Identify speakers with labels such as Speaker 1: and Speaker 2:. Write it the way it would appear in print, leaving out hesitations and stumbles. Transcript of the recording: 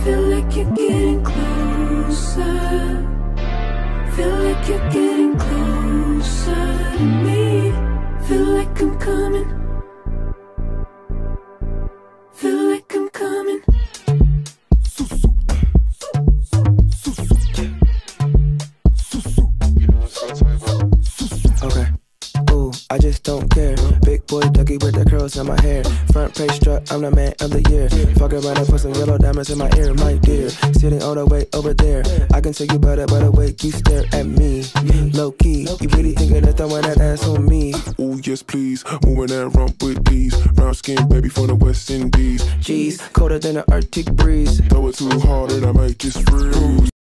Speaker 1: Feel like you're getting closer. Feel like you're getting closer to me. Feel like I'm coming. Feel like I'm coming.
Speaker 2: Okay. Ooh, I just don't care. Big boy Dougie with the curls in my hair. Front page strut, I'm the man of the year. Fuck around and put some yellow diamonds in my ear, my dear. Sitting all the way over there. I can tell you better by the way you stare at me. Low key, you really thinking of throwing that ass on me?
Speaker 3: Ooh, yes, please. Moving that rump with ease. Brown skin, baby, from the West Indies.
Speaker 2: Jeez, colder than the Arctic breeze.
Speaker 3: Throw it too hard and I might just freeze.